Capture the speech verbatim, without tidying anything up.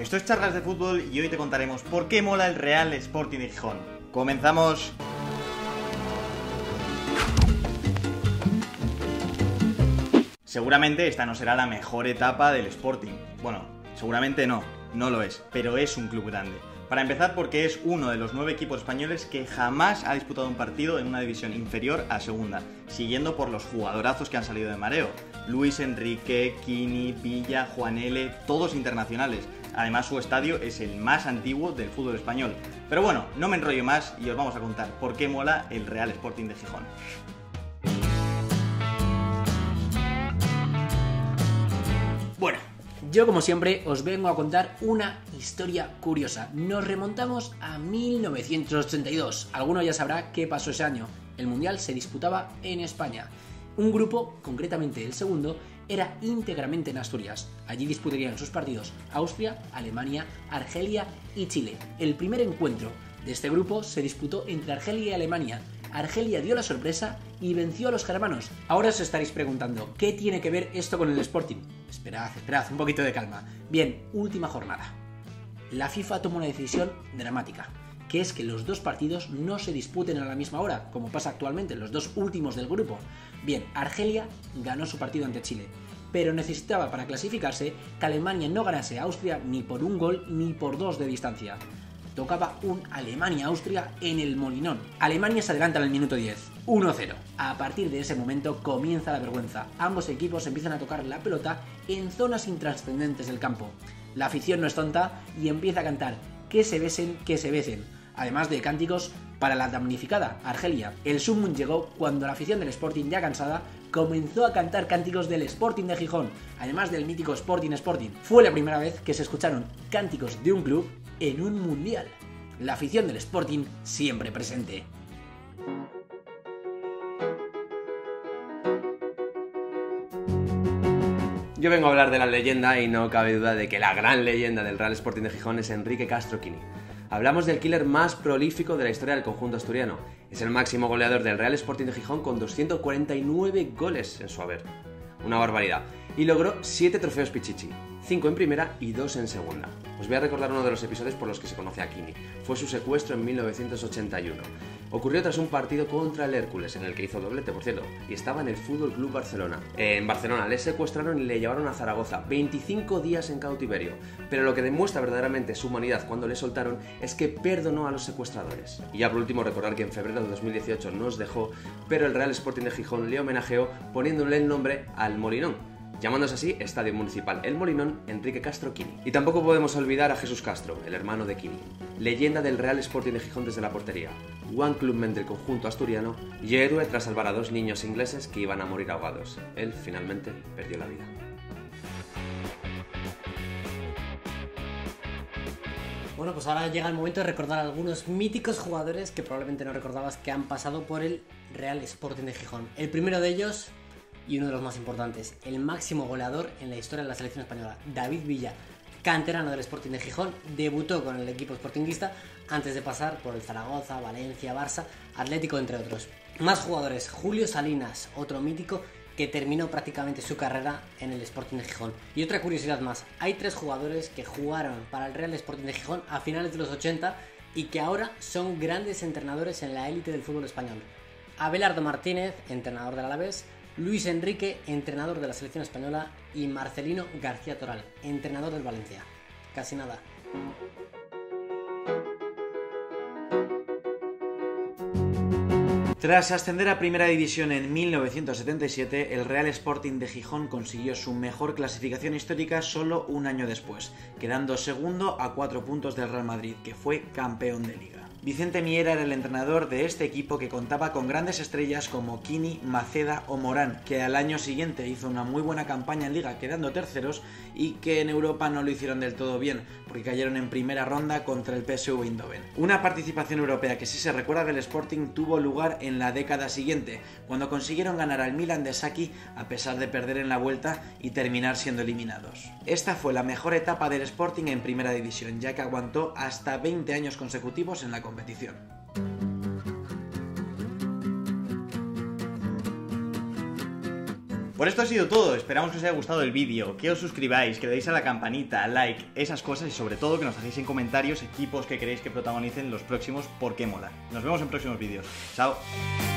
Esto es Charlas de Fútbol y hoy te contaremos por qué mola el Real Sporting de Gijón. ¡Comenzamos! Seguramente esta no será la mejor etapa del Sporting. Bueno, seguramente no, no lo es, pero es un club grande. Para empezar, porque es uno de los nueve equipos españoles que jamás ha disputado un partido en una división inferior a segunda, siguiendo por los jugadorazos que han salido de mareo. Luis Enrique, Quini, Villa, Juan L, todos internacionales. Además, su estadio es el más antiguo del fútbol español. Pero bueno, no me enrollo más y os vamos a contar por qué mola el Real Sporting de Gijón. Bueno, yo como siempre os vengo a contar una historia curiosa. Nos remontamos a mil novecientos ochenta y dos. Alguno ya sabrá qué pasó ese año. El Mundial se disputaba en España. Un grupo, concretamente el segundo, era íntegramente en Asturias. Allí disputarían sus partidos Austria, Alemania, Argelia y Chile. El primer encuentro de este grupo se disputó entre Argelia y Alemania. Argelia dio la sorpresa y venció a los germanos. Ahora os estaréis preguntando, ¿qué tiene que ver esto con el Sporting? Esperad, esperad, un poquito de calma. Bien, última jornada. La FIFA toma una decisión dramática, que es que los dos partidos no se disputen a la misma hora, como pasa actualmente, los dos últimos del grupo. Bien, Argelia ganó su partido ante Chile, pero necesitaba para clasificarse que Alemania no ganase a Austria ni por un gol ni por dos de distancia. Tocaba un Alemania-Austria en el Molinón. Alemania se adelanta en el minuto diez, uno cero. A partir de ese momento comienza la vergüenza. Ambos equipos empiezan a tocar la pelota en zonas intrascendentes del campo. La afición no es tonta y empieza a cantar que se besen, que se besen. Además de cánticos para la damnificada Argelia. El sumum llegó cuando la afición del Sporting, ya cansada, comenzó a cantar cánticos del Sporting de Gijón, además del mítico Sporting Sporting. Fue la primera vez que se escucharon cánticos de un club en un mundial. La afición del Sporting siempre presente. Yo vengo a hablar de la leyenda y no cabe duda de que la gran leyenda del Real Sporting de Gijón es Enrique Castro Quini. Hablamos del killer más prolífico de la historia del conjunto asturiano. Es el máximo goleador del Real Sporting de Gijón con doscientos cuarenta y nueve goles en su haber. Una barbaridad. Y logró siete trofeos Pichichi, cinco en primera y dos en segunda. Os voy a recordar uno de los episodios por los que se conoce a Quini. Fue su secuestro en mil novecientos ochenta y uno. Ocurrió tras un partido contra el Hércules, en el que hizo doblete, por cierto, y estaba en el Fútbol Club Barcelona. En Barcelona le secuestraron y le llevaron a Zaragoza, veinticinco días en cautiverio. Pero lo que demuestra verdaderamente su humanidad cuando le soltaron es que perdonó a los secuestradores. Y ya por último recordar que en febrero de dos mil dieciocho nos dejó, pero el Real Sporting de Gijón le homenajeó poniéndole el nombre al Molinón, llamándose así Estadio Municipal El Molinón Enrique Castro Quini. Y tampoco podemos olvidar a Jesús Castro, el hermano de Quini, leyenda del Real Sporting de Gijón desde la portería, one clubman del conjunto asturiano y héroe tras salvar a dos niños ingleses que iban a morir ahogados. Él finalmente perdió la vida. Bueno, pues ahora llega el momento de recordar a algunos míticos jugadores que probablemente no recordabas que han pasado por el Real Sporting de Gijón. El primero de ellos, y uno de los más importantes, el máximo goleador en la historia de la selección española, David Villa, canterano del Sporting de Gijón, debutó con el equipo sportinguista antes de pasar por el Zaragoza, Valencia, Barça, Atlético, entre otros. Más jugadores: Julio Salinas, otro mítico que terminó prácticamente su carrera en el Sporting de Gijón. Y otra curiosidad más, hay tres jugadores que jugaron para el Real Sporting de Gijón a finales de los ochenta y que ahora son grandes entrenadores en la élite del fútbol español. Abelardo Martínez, entrenador del Alavés; Luis Enrique, entrenador de la selección española; y Marcelino García Toral, entrenador del Valencia. Casi nada. Tras ascender a Primera División en mil novecientos setenta y siete, el Real Sporting de Gijón consiguió su mejor clasificación histórica solo un año después, quedando segundo a cuatro puntos del Real Madrid, que fue campeón de Liga. Vicente Miera era el entrenador de este equipo, que contaba con grandes estrellas como Quini, Maceda o Morán, que al año siguiente hizo una muy buena campaña en Liga quedando terceros, y que en Europa no lo hicieron del todo bien, porque cayeron en primera ronda contra el P S V Eindhoven. Una participación europea que sí se recuerda del Sporting tuvo lugar en la década siguiente, cuando consiguieron ganar al Milan de Saki a pesar de perder en la vuelta y terminar siendo eliminados. Esta fue la mejor etapa del Sporting en Primera División, ya que aguantó hasta veinte años consecutivos en la competición. Por esto ha sido todo, esperamos que os haya gustado el vídeo, que os suscribáis, que le deis a la campanita, like, esas cosas y sobre todo que nos dejéis en comentarios equipos que queréis que protagonicen los próximos Por qué mola. Nos vemos en próximos vídeos. Chao.